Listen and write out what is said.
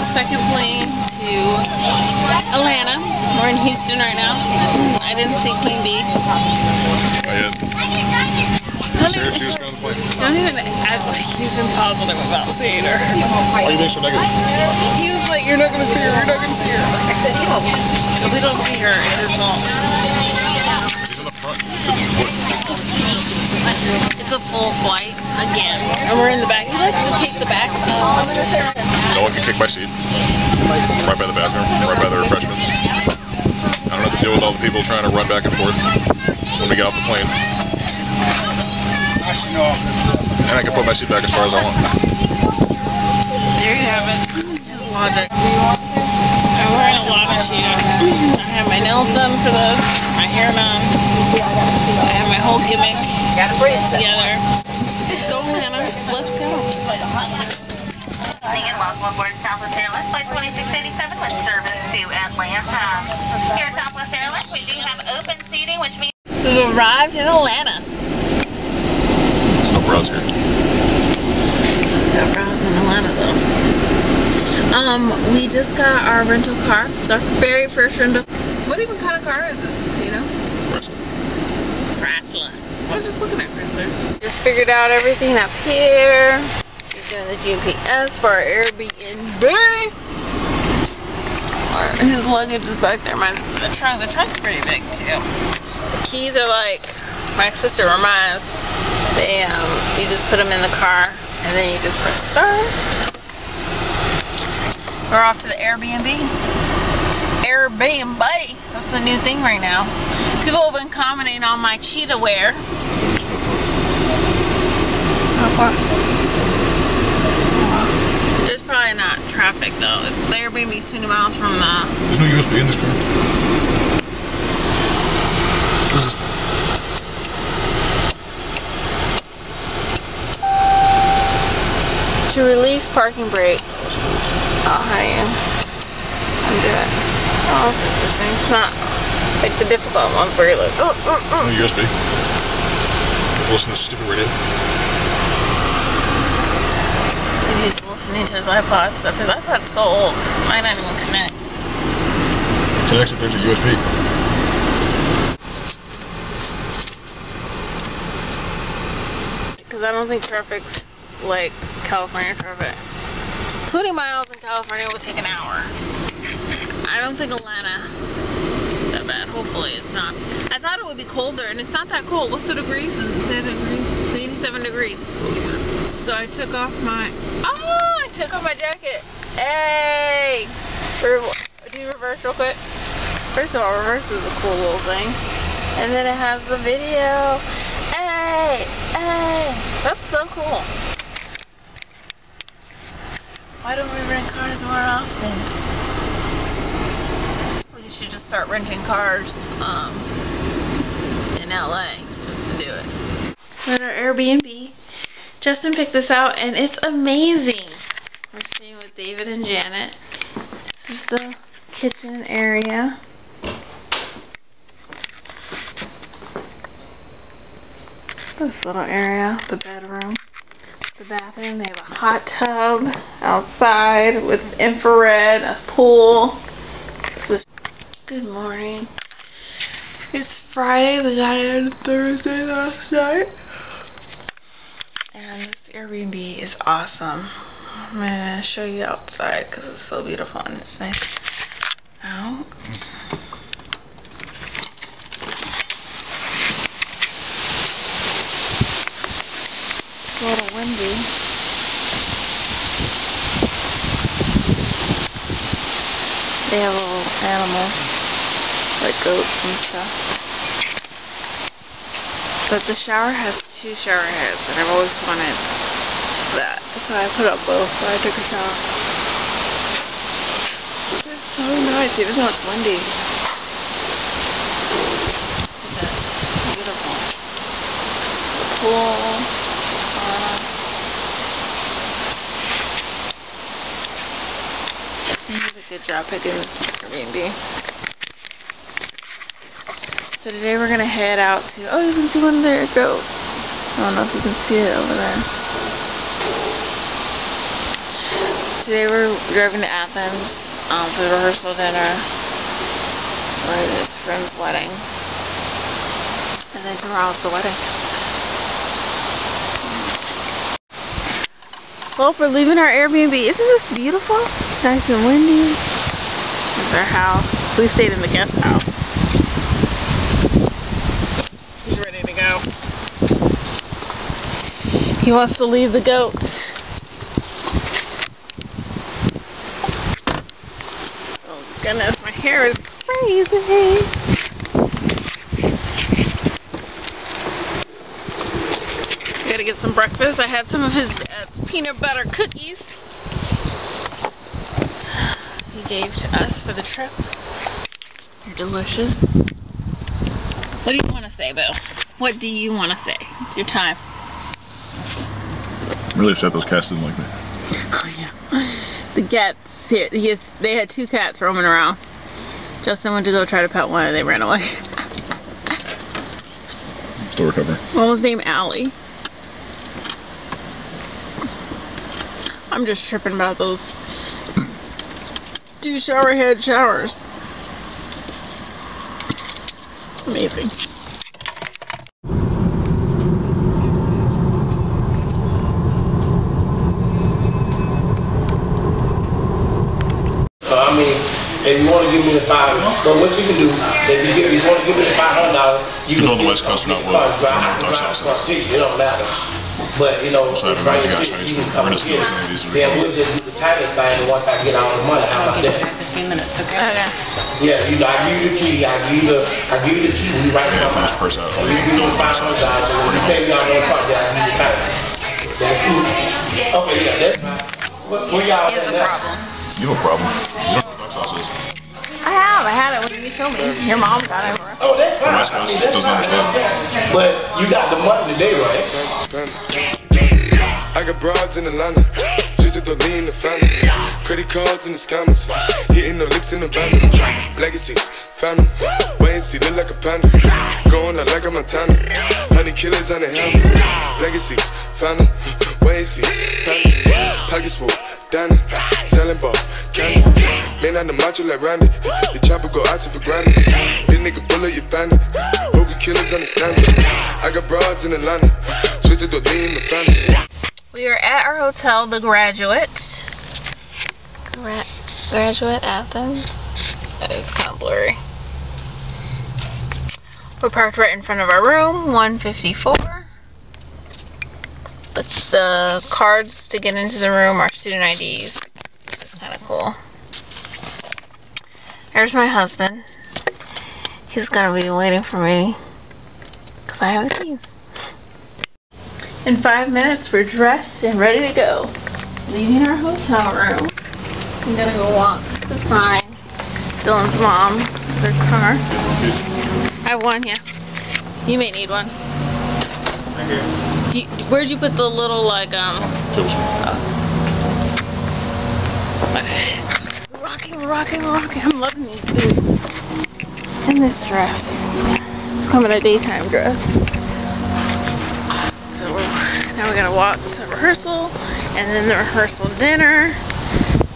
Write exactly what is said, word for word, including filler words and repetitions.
second plane to Atlanta. We're in Houston right now. I didn't see Queen Bee. I did. Sarah, she was on the plane. Don't even act like he's been positive about seeing her. Why are you being so negative? He was like, you're not going to see her, you're not going to see her. I said, he will. If we don't see her, it's his fault. She's in the front. It's a full flight again. And we're in the back. He likes to take the back, so I'm going to say no one can kick my seat. Right by the bathroom, right by the refreshments. I don't have to deal with all the people trying to run back and forth when we get off the plane. And I can put my seat back as far as I want. There you have it. His logic. I'm wearing a lot of cheetah. I have my nails done for this, my hair done. I have my whole gimmick together. Let's go, Hannah. Let's go. Welcome aboard Southwest Airlines Flight twenty-six eighty-seven with service to Atlanta. Here at Southwest Airlines, we do have open seating, which means we've arrived in Atlanta. There's no crowds here. Got crowds in Atlanta though. Um, we just got our rental car. It's our very first rental. What even kind of car is this? You know? Chrysler. Chrysler. I was just looking at Chryslers. Just figured out everything up here. He's doing the G P S for our Airbnb. Or his luggage is back there. My the trunk. The trunk's pretty big too. The keys are like my sister reminds. They um, you just put them in the car and then you just press start. We're off to the Airbnb. Airbnb. That's the new thing right now. People have been commenting on my cheetah wear. How far? There's probably not traffic though. The Airbnb's twenty miles from the. There's no U S B in this car. What is this? To release parking brake. Oh, honey, undo it. Oh, that's interesting. It's not like the difficult ones where you're like, uh, uh, uh. No U S B. Listen to this stupid radio. He's used to listening to his iPod stuff. His iPod's so old. Might not even connect. It connects if there's a U S B. Because I don't think traffic's like California traffic. twenty miles in California would take an hour. I don't think Atlanta is that bad. Hopefully it's not. I thought it would be colder and it's not that cold. What's the degrees? It's degrees. It's eighty-seven degrees. So I took off my oh I took off my jacket. Hey! For, do you reverse real quick? First of all, reverse is a cool little thing. And then it has the video. Hey! Hey! That's so cool. Why don't we rent cars more often? We should just start renting cars um, in L A just to do it. We're at our Airbnb. Justin picked this out and it's amazing. We're staying with David and Janet. This is the kitchen area. This little area, the bedroom. The bathroom, they have a hot tub outside with infrared, a pool. Good morning. It's Friday, we got in Thursday last night. And this Airbnb is awesome. I'm gonna show you outside because it's so beautiful and it's nice out. It's a little windy. They have little animals, like goats and stuff. But the shower has two shower heads, and I've always wanted that. So I put up both when I took a shower. It's so nice, even though it's windy. Look at this. Beautiful. Pool. Good job picking this Airbnb. So today we're gonna head out to, oh, you can see one of their goats. I don't know if you can see it over there. today we're driving to Athens um, for the rehearsal dinner for this friend's wedding. And then tomorrow's the wedding. Well, we're leaving our Airbnb. Isn't this beautiful? It's nice and windy. Here's our house. We stayed in the guest house. He's ready to go. He wants to leave the goats. Oh goodness, my hair is crazy. I gotta get some breakfast. I had some of his dad's peanut butter cookies he gave to us for the trip. They're delicious. What do you want to say, Bill? What do you want to say? It's your time. I'm really upset those cats didn't like me. Oh yeah. The cats, he, he has, they had two cats roaming around. Justin went to go try to pet one and they ran away. Still recovering. One was named Allie. I'm just tripping about those two shower head showers. Amazing. Uh, I mean, if you want to give me the five, but what you can do, if you, give, you want to give me the five hundred dollars, you, You can know the West Coast are not well. drive, drive, drive across to you. It don't matter. But you know, So I haven't right met the here, guys you Chinese. can come We're and gonna get steal it. these. Then we'll just do the tiny thing once I get all the money. How about that? fifteen minutes, okay? Okay. Yeah, you know, I give you the key. I give you the, I give you the key. We write Yeah, something. put his purse out. You give me the five hundred dollars, and when you pay me all the part, I give you the tiny. That's cool. Okay, yeah, that's fine. Where, where y'all He has at a now? problem. You have a problem. You don't know what dark sauce is. I have. I had it when you showed me. Your mom got it. Oh, that's fine. West Coast I mean, that's doesn't fine. understand. But you got the money today, right? I got broads in Atlanta, just to lean the family. Credit cards in the scammers, hitting the licks in the van. Legacies, family, wait and see, look like a panda. Going out like a Montana, honey killers on the helmets. Legacies, family, wait and see, family. Pockets full, Danny, selling ball, candy. Man on the macho like Randy, the chopper go out to for granted. This nigga bullet, you bandit. Hope the killers understand it. I got broads in Atlanta, twisted to lean the family. We are at our hotel, The Graduate. Gra Graduate Athens. It's kind of blurry. We're parked right in front of our room, one fifty-four. The, the cards to get into the room are student I Ds. It's kind of cool. There's my husband. He's gonna be waiting for me because I have the keys. In five minutes, we're dressed and ready to go. Leaving our hotel room. I'm gonna go walk to find Dylan's mom. There's her car. I have one, yeah. You may need one. Right here. Do you, where'd you put the little, like, um... Okay. We're rocking, we're rocking, we're rocking. I'm loving these boots. And this dress. It's becoming a daytime dress. So we're, now we gotta walk to rehearsal, and then the rehearsal dinner,